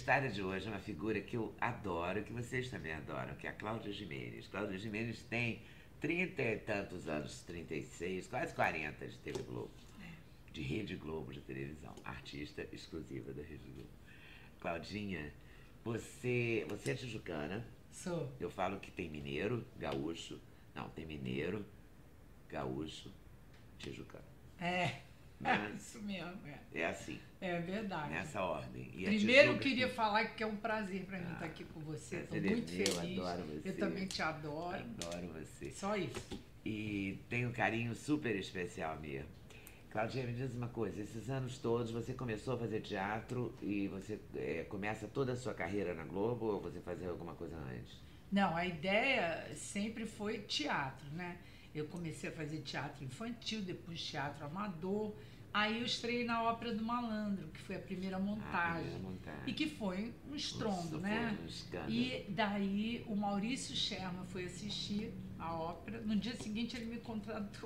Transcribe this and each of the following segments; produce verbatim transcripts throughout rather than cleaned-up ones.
entrevistada de hoje é uma figura que eu adoro, que vocês também adoram, que é a Cláudia Gimenez. Cláudia Gimenez tem trinta e tantos anos, trinta e seis, quase quarenta de T V Globo, de Rede Globo de televisão, artista exclusiva da Rede Globo. Claudinha, você, você é tijucana. Sou. Eu falo que tem mineiro, gaúcho, não, tem mineiro, gaúcho, tijucano. É. Né? É isso mesmo, é. É assim. É verdade. Nessa ordem. E Primeiro eu Tijuca, queria que... falar que é um prazer para mim Ah, estar aqui com você. Estou prazer é muito meu, feliz. adoro você. Eu também te adoro. Adoro você. Só isso. E tenho um carinho super especial mesmo. Claudinha, me diz uma coisa, esses anos todos você começou a fazer teatro e você é, começa toda a sua carreira na Globo ou você fazia alguma coisa antes? Não, a ideia sempre foi teatro, né? Eu comecei a fazer teatro infantil, depois teatro amador. Aí eu estreiei na Ópera do Malandro, que foi a primeira montagem. Ah, a primeira montagem. E que foi um estrondo, Nossa, né? foi um escândalo. E daí o Maurício Sherman foi assistir a ópera. No dia seguinte ele me contratou.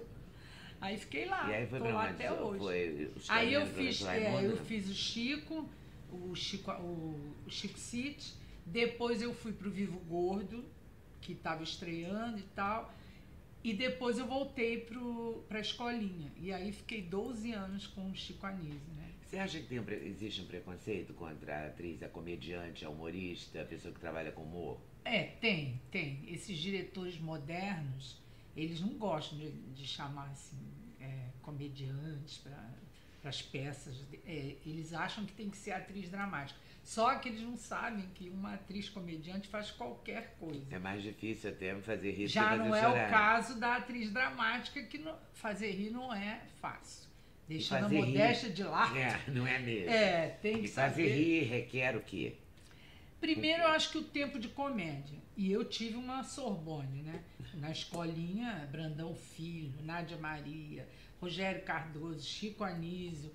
Aí fiquei lá, e aí foi tô pra lá onde? até hoje. Foi os aí eu Caminhos fiz, do é, Raimundo, eu né? fiz o Chico, o Chico, o, o Chico City. Depois eu fui pro Vivo Gordo, que estava estreando e tal. E depois eu voltei para a escolinha. E aí fiquei doze anos com o Chico Anísio, né? Você acha que tem um, pre- existe um preconceito contra a atriz, a comediante, a humorista, a pessoa que trabalha com humor? É, tem, tem. Esses diretores modernos, eles não gostam de, de chamar assim, é, comediantes para as peças. É, eles acham que tem que ser atriz dramática. Só que eles não sabem que uma atriz comediante faz qualquer coisa. É mais difícil até fazer rir do que Já fazer não é chorar. o caso da atriz dramática, que não, fazer rir não é fácil. Deixando a fazer modéstia rir- de lado. É, não é mesmo. É, tem que E fazer saber. rir requer o quê? Primeiro, eu acho que o tempo de comédia. E eu tive uma Sorbonne, né? Na escolinha, Brandão Filho, Nádia Maria, Rogério Cardoso, Chico Anísio.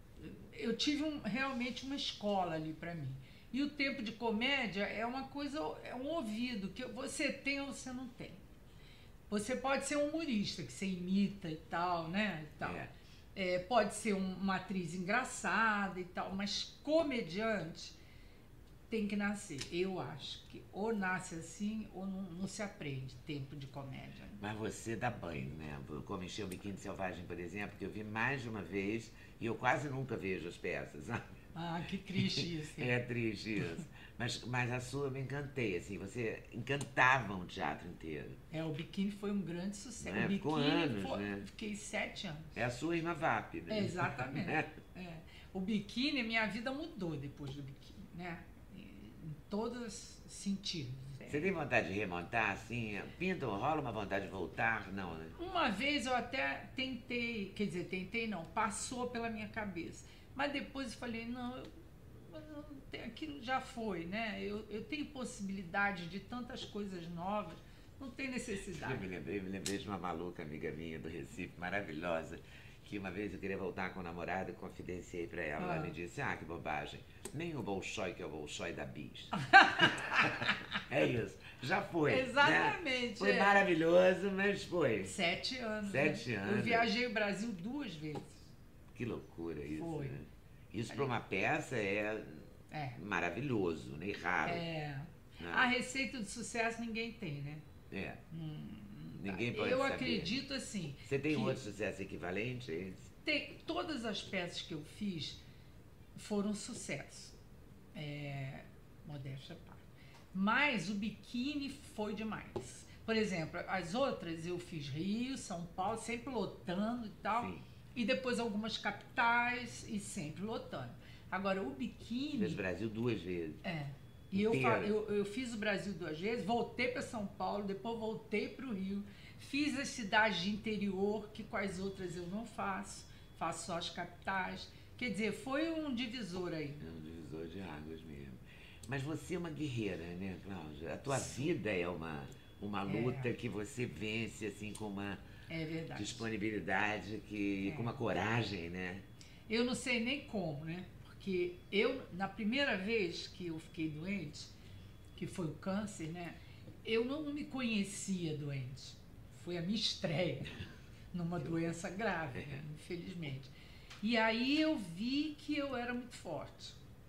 Eu tive um, realmente uma escola ali para mim. E o tempo de comédia é uma coisa, é um ouvido que você tem ou você não tem. Você pode ser um humorista, que você imita e tal, né? E tal. É. É, pode ser um- uma atriz engraçada e tal, mas comediante tem que nascer. Eu acho que ou nasce assim ou não, não se aprende tempo de comédia. Mas você dá banho, né? Como encher o Biquíni Selvagem, por exemplo, que eu vi mais de uma vez e eu quase nunca vejo as peças, sabe? Ah, que triste isso. É triste isso. Mas, mas a sua eu me encantei, assim, você encantava o teatro inteiro. É, o Biquíni foi um grande sucesso. Né? O Ficou Biquíni anos, foi, né? Fiquei sete anos. É a sua irmã V A P, né? É, exatamente. Né? É. O Biquíni, minha vida mudou depois do Biquíni, né? Em todos os sentidos. Você tem vontade de remontar, assim? Pinta, rola uma vontade de voltar? Não, né? Uma vez eu até tentei, quer dizer, tentei não, passou pela minha cabeça. Mas depois eu falei, não, eu, eu não tenho- aquilo já foi, né? Eu, eu tenho possibilidade de tantas coisas novas, não tem Eu necessidade. me lembrei, me lembrei de uma maluca amiga minha do Recife, maravilhosa, que uma vez eu queria voltar com o namorado e confidenciei pra ela. Ah. Ela me disse, ah, que bobagem, nem o Bolshoi que é o Bolshoi da Bis. É isso, já foi. né? Exatamente, Foi é. maravilhoso, mas foi. Sete anos. Sete né? anos. Eu viajei o Brasil duas vezes. Que loucura isso, Foi. né? Isso pra uma peça é É. maravilhoso, né? E raro. É. né? A receita do sucesso ninguém tem, né? É. Hum, Ninguém tá. pode Eu saber. acredito assim. Você tem que um outro sucesso equivalente a esse? tem- todas as peças que eu fiz foram sucesso. É, modéstia à parte. Mas o Biquíni foi demais. Por exemplo, as outras eu fiz Rio, São Paulo, sempre lotando e tal. Sim. E depois algumas capitais e sempre lotando. Agora, o Fez Biquíni. Brasil duas vezes. É. E eu, Inteiro. fa- eu, eu fiz o Brasil duas vezes, voltei para São Paulo, depois voltei para o Rio, fiz as cidades de interior, que com as outras eu não faço, faço só as capitais. Quer dizer, foi um divisor aí. É um divisor de águas mesmo. Mas você é uma guerreira, né, Cláudia? A tua vida é uma, uma luta que você vence, assim, com uma É verdade. disponibilidade, que, com uma coragem, né? Eu não sei nem como, né? Porque eu, na primeira vez que eu fiquei doente, que foi o câncer, né? Eu não me conhecia doente. Foi a minha estreia numa doença grave, né? Infelizmente. E aí eu vi que eu era muito forte.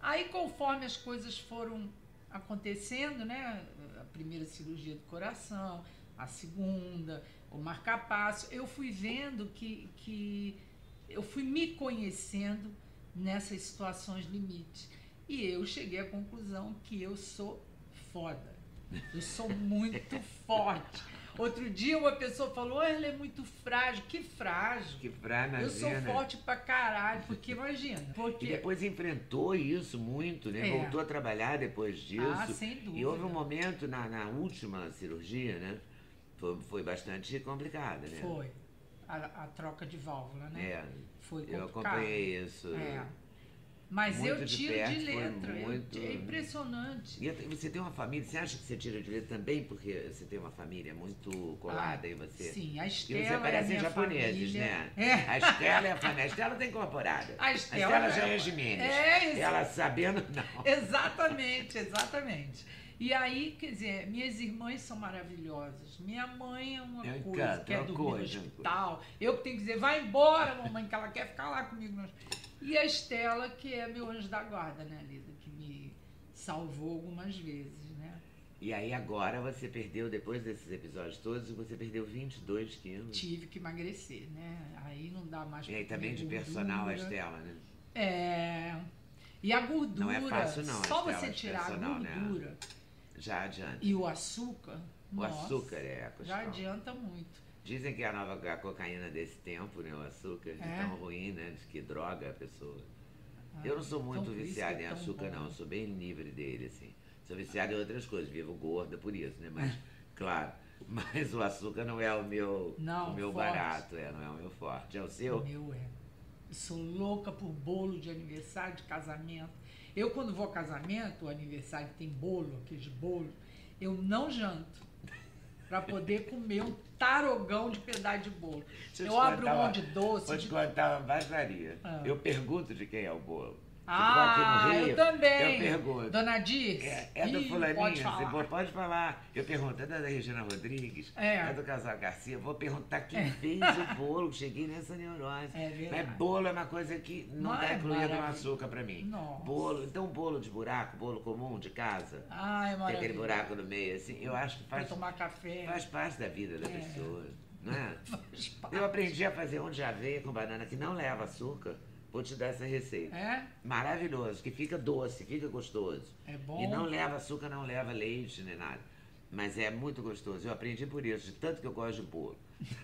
Aí, conforme as coisas foram acontecendo, né? A primeira cirurgia do coração, a segunda, o marca-passo, eu fui vendo que, que eu fui me conhecendo nessas situações limite. E eu cheguei à conclusão que eu sou foda. Eu sou muito forte. Outro dia uma pessoa falou, ela é muito frágil. Que frágil? Que frágil, eu sou forte pra caralho, porque imagina. Porque... E depois enfrentou isso muito, né? É. Voltou a trabalhar depois disso. Ah, sem dúvida. E houve um momento na, na última cirurgia, né? Foi, foi bastante complicada, né? Foi. A, a troca de válvula, né? É. Foi complicado. Eu acompanhei isso. É. Mas muito eu tiro de, perto, de letra. muito... Eu, é impressionante. E você tem uma família, você acha que você tira de letra também porque você tem uma família muito colada ah, em você? Sim, a Estela e você parece é a japoneses, família. né? É. A Estela é a família. A Estela tem incorporada. A Estela, a Estela já é Jimenez. É, isso. Ela sabendo, não. Exatamente, exatamente. E aí, quer dizer, minhas irmãs são maravilhosas. Minha mãe é uma eu coisa, encanto, quer é dormir coisa, no hospital. Eu que tenho que dizer, vai embora, mamãe, que ela quer ficar lá comigo. E a Estela, que é meu anjo da guarda, né, Lida? Que me salvou algumas vezes, né? E aí agora você perdeu, depois desses episódios todos, você perdeu vinte e dois quilos. Tive que emagrecer, né? Aí não dá mais pra E aí também de gordura. personal a Estela, né? É... E a gordura, não é fácil, não, só Estela, você tirar a gordura, né? Já adianta. E o açúcar, o nossa, açúcar é a questão. Já adianta muito. Dizem que a nova a cocaína desse tempo, né, o açúcar, é tão ruim, né, diz que droga a pessoa. Ah, eu não sou muito então, viciado em açúcar, bom. não, eu sou bem livre dele, assim. Sou viciado em outras coisas, vivo gorda por isso, né, mas, claro, mas o açúcar não é o meu, não, o meu forte. barato, é, não é o meu forte. É o seu? O meu é. Eu sou louca por bolo de aniversário, de casamento. Eu, quando vou a casamento, o aniversário tem bolo, aqueles bolos, eu não janto para poder comer um tarogão de pedaço de bolo. Eu, eu abro mão de doce. Vou te de... contar uma baixaria. Ah. Eu pergunto de quem é o bolo. Ah, aqui no Rio, eu também. Eu pergunto. Dona Dir? É, é do Ih, fulaninho, pode falar. Você pode falar. Eu pergunto, é da Regina Rodrigues? É. É do Casal Garcia? Vou perguntar quem é. fez o bolo. Cheguei nessa neurose. É verdade. Mas bolo é uma coisa que não está incluído no açúcar pra mim. Nossa. Bolo, então bolo de buraco, bolo comum de casa. Ah, é maravilhoso. Tem aquele buraco no meio, assim. Eu acho que faz... Pra tomar café. Faz parte da vida da é. pessoa, não é? Faz parte. Eu aprendi a fazer um de aveia com banana que não leva açúcar. Vou te dar essa receita. É? Maravilhoso, que fica doce, fica gostoso. É bom. E não leva açúcar, não leva leite, nem nada. Mas é muito gostoso. Eu aprendi por isso, de tanto que eu gosto de bolo.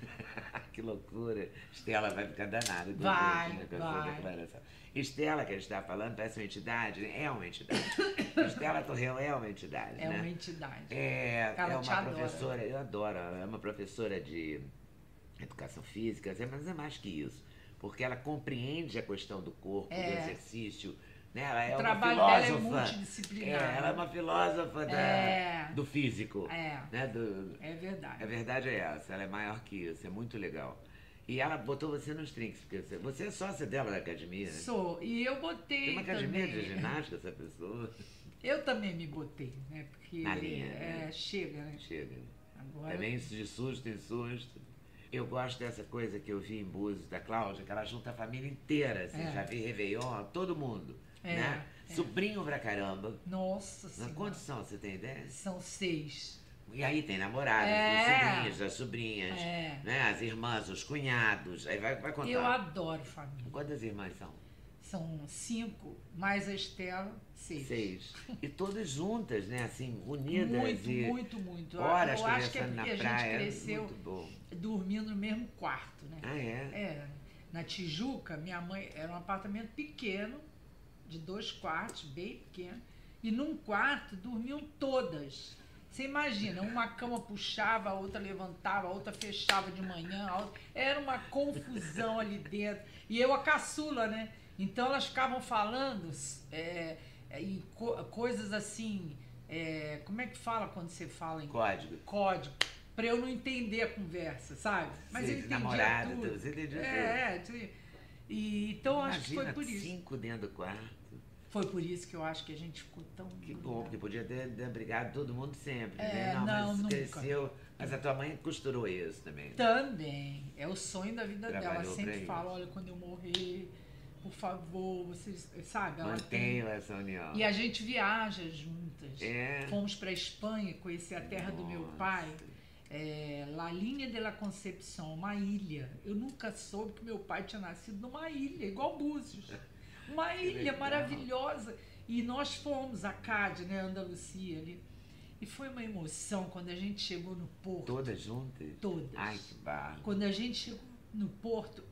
Que loucura. Estela vai ficar danada. Vai, com vai. Declaração. Estela, que a gente está falando, parece uma entidade, né? É uma entidade. Estela Torrell é uma entidade, É né? uma entidade. É, Ela é uma te professora, adora. eu adoro, é uma professora de educação física, mas é mais que isso. Porque ela compreende a questão do corpo, É. do exercício. Né? Ela é O uma trabalho filósofa. dela é multidisciplinar. É, ela é uma filósofa da, É. do físico. É. Né? Do, É verdade. a verdade é essa, ela é maior que isso, é muito legal. E ela botou você nos trinques, porque você, você é sócia dela da academia, né? Sou. E eu botei Tem uma academia também. de ginástica, essa pessoa? Eu também me botei, né? Porque Na linha, é, né? chega, né? Chega. Agora... Também de susto em susto. Eu gosto dessa coisa que eu vi em Búzios da Cláudia, que ela junta a família inteira, assim, É. já vi Réveillon, todo mundo, É, né? é. Sobrinho pra caramba. Nossa Senhora. Quantos são, você tem ideia? São seis. E aí tem namoradas, É. os sobrinhos, as sobrinhas, É. né? As irmãs, os cunhados, aí vai, vai contar. Eu adoro família. Quantas irmãs são? São cinco, mais a Estela, seis. Seis. E todas juntas, né? Assim, unidas Muito, e muito, muito. horas Eu acho que é conversando na porque a praia. gente cresceu Muito bom. dormindo no mesmo quarto, né? Ah, é? É. Na Tijuca, minha mãe era um apartamento pequeno, de dois quartos, bem pequeno, e num quarto dormiam todas. Você imagina, uma cama puxava, a outra levantava, a outra fechava de manhã, a outra... era uma confusão ali dentro. E eu a caçula, né? Então elas ficavam falando é, é, em co coisas assim, é, como é que fala quando você fala em Código. Código. Pra eu não entender a conversa, sabe? Mas Sim, eu entendia namorada, tudo. você entendia é, tudo. É, e, então Imagina, acho que foi por isso. cinco dentro do quarto. Foi por isso que eu acho que a gente ficou tão... Que bom, porque podia ter, ter brigado todo mundo sempre, É, né? Não, não, mas nunca. cresceu. Mas a tua mãe costurou isso também. Né? Também. É o sonho da vida Trabalhou dela. Sempre pra fala, isso. olha, quando eu morrer, por favor, vocês, sabe? Ela Mantenham tem... essa união. E a gente viaja juntas. É. Fomos para a Espanha, conhecer a terra Nossa. do meu pai. É, La Linha de la Concepción, uma ilha. Eu nunca soube que meu pai tinha nascido numa ilha, igual Búzios. Uma ilha maravilhosa. E nós fomos a Cádiz, né, Andalucia ali. E foi uma emoção quando a gente chegou no porto. Todas juntas? Todas. Ai, que barro. Quando a gente chegou no porto,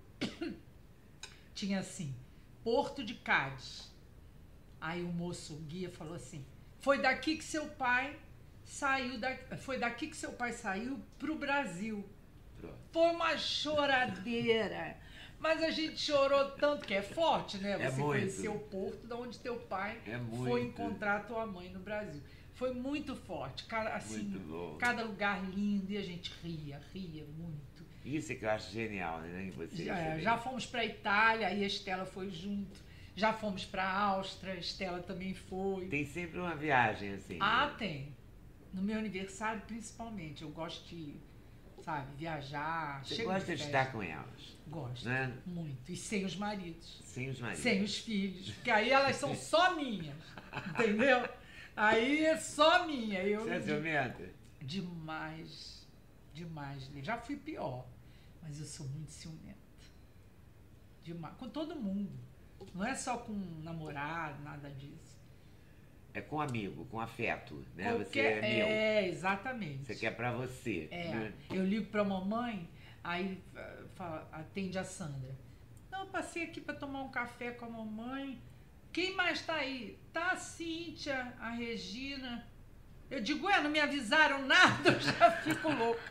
tinha assim, Porto de Cádiz. Aí o moço, o guia, falou assim, foi daqui que seu pai saiu, da, foi daqui que seu pai saiu pro Brasil. Pronto. Foi uma choradeira. Mas a gente chorou tanto, que é forte, né? É Você muito. conhecer o porto de onde teu pai É foi muito. encontrar tua mãe no Brasil. Foi muito forte, cada, assim, Muito louco. cada lugar lindo, e a gente ria, ria muito. Isso é que eu acho genial, né, em vocês. Já, também. já fomos para a Itália, aí a Estela foi junto. Já fomos para a Áustria, a Estela também foi. Tem sempre uma viagem, assim. Ah, né? tem. No meu aniversário, principalmente. Eu gosto de, sabe, viajar. Você chego gosta de festa. estar com elas, Gosto, né? muito. E sem os maridos. Sem os maridos. Sem os filhos. Porque aí elas são só minhas. Entendeu? Aí é só minha. Eu, Você é ciumenta? Demais. Demais. Já fui pior. Mas eu sou muito ciumenta. Demais. Com todo mundo. Não é só com namorado, nada disso. É com amigo, com afeto, né? Qualquer- Você é meu. É, exatamente. Você quer pra você. É, né? eu ligo pra mamãe, aí ah, fala- atende a Sandra. Não, eu passei aqui pra tomar um café com a mamãe. Quem mais tá aí? Tá a Cíntia, a Regina. Eu digo, ué, não me avisaram nada, eu já fico louca.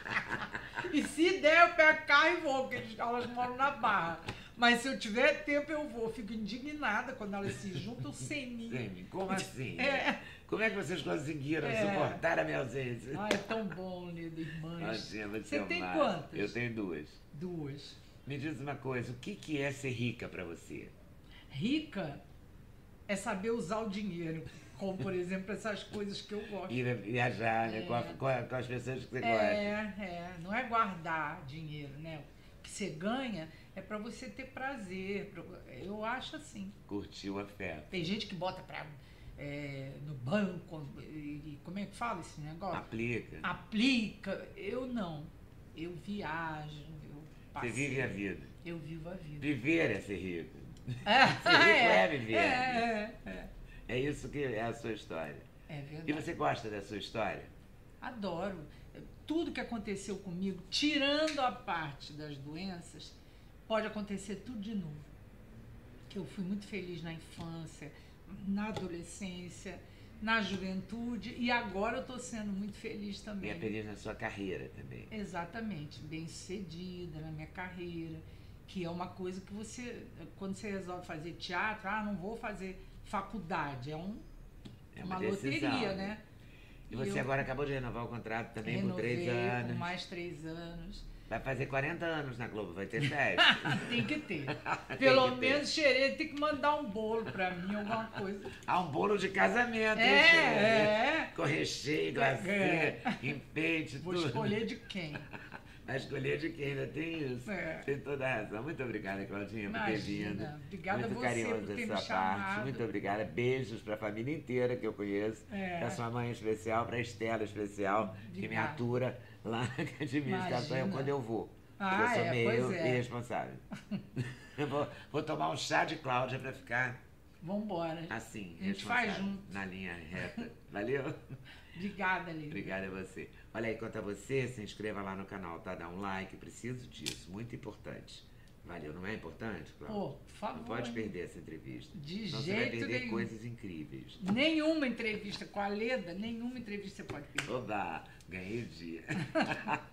E se der, eu pego carro e vou, porque eles- elas moram na Barra. Mas se eu tiver tempo, eu vou. Fico indignada quando elas se juntam sem mim. Sim, como assim? É. Como é que vocês conseguiram É. suportar a minha ausência? Ai, é tão bom, Lido, irmãs. Imagina, você Você é o tem máximo. quantas? Eu tenho duas. Duas. Me diz uma coisa, o que, que é ser rica pra você? Rica é saber usar o dinheiro. Como, por exemplo, essas coisas que eu gosto. Ir viajar, né? É. Com, a- com a- com as pessoas que você gosta. É, é. Não é guardar dinheiro, né? O que você ganha é pra você ter prazer. pra- Eu acho assim. Curtir o afeto. Tem gente que bota pra, é, no banco, e, e como é que fala esse negócio? Aplica. Aplica. Eu não. Eu viajo, eu Você passeio. vive a vida. Eu vivo a vida. Viver é ser rico. É, Ser rico é viver. É, é, é. É isso que é a sua história. É E verdade. você gosta da sua história? Adoro. Tudo que aconteceu comigo, tirando a parte das doenças, pode acontecer tudo de novo. Que eu fui muito feliz na infância, na adolescência, na juventude, e agora eu estou sendo muito feliz E também. é feliz na sua carreira também. Exatamente, bem sucedida na minha carreira, que é uma coisa que você, quando você resolve fazer teatro, ah, não vou fazer faculdade, é, um, É uma, uma decisão, loteria, né? né? E você eu agora acabou de renovar o contrato também por renovei três anos. por mais três anos. Vai fazer quarenta anos na Globo, vai ter sete. Tem que ter. Tem Pelo que ter. menos Xerê tem que mandar um bolo pra mim, alguma coisa. Há um bolo de casamento, hein, É, Xerê? é. Com recheio, glacê, É. enfeite, Vou tudo. escolher de quem. Vai escolher de quem ainda tem isso. É. Tem toda a razão. Muito obrigada, Claudinha, por ter vindo. Imagina. Obrigada Muito a você carinhoso por ter da me sua parte. chamado. Muito obrigada. Beijos para a família inteira que eu conheço. É. Para sua mãe em especial, para a Estela em especial, que me Obrigada. atura lá na Academia de Estação Imagina. quando eu vou. Ah, eu sou é, meio pois é. irresponsável. eu vou, vou tomar um chá de Cláudia para ficar Vambora. assim, A gente faz responsável, junto. na linha reta. Valeu? Obrigada, Lívia. Obrigada a você. Olha aí, quanto a você, se inscreva lá no canal, tá? Dá um like, preciso disso, muito importante. Valeu, não é importante, Cláudia? Pô, por favor. Não pode hein? perder essa entrevista. De Senão você vai jeito perder nenhum. coisas incríveis. Nenhuma entrevista com a Leda, nenhuma entrevista você pode perder. Oba, ganhei o dia.